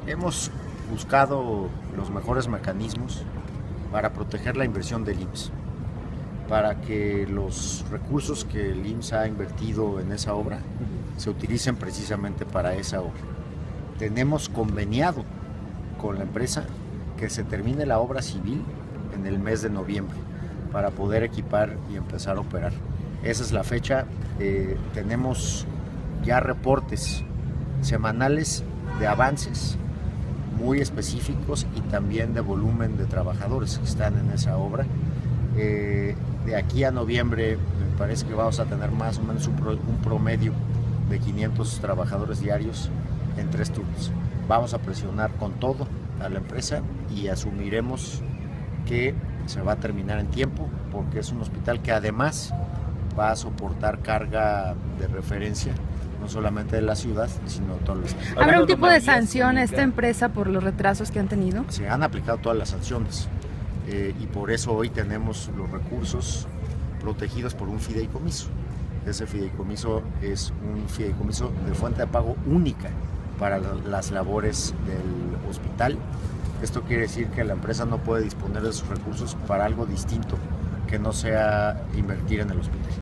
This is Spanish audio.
Hemos buscado los mejores mecanismos para proteger la inversión del IMSS, para que los recursos que el IMSS ha invertido en esa obra se utilicen precisamente para esa obra. Tenemos conveniado con la empresa que se termine la obra civil en el mes de noviembre para poder equipar y empezar a operar. Esa es la fecha. Tenemos ya reportes semanales de avances muy específicos y también de volumen de trabajadores que están en esa obra. De aquí a noviembre me parece que vamos a tener más o menos un promedio de 500 trabajadores diarios en 3 turnos. Vamos a presionar con todo a la empresa y asumiremos que se va a terminar en tiempo, porque es un hospital que además va a soportar carga de referencia no solamente de la ciudad, sino de todo el estado. ¿Habrá un tipo de sanción a esta empresa por los retrasos que han tenido? Se han aplicado todas las sanciones y por eso hoy tenemos los recursos protegidos por un fideicomiso. Ese fideicomiso es un fideicomiso de fuente de pago única para las labores del hospital. Esto quiere decir que la empresa no puede disponer de sus recursos para algo distinto que no sea invertir en el hospital.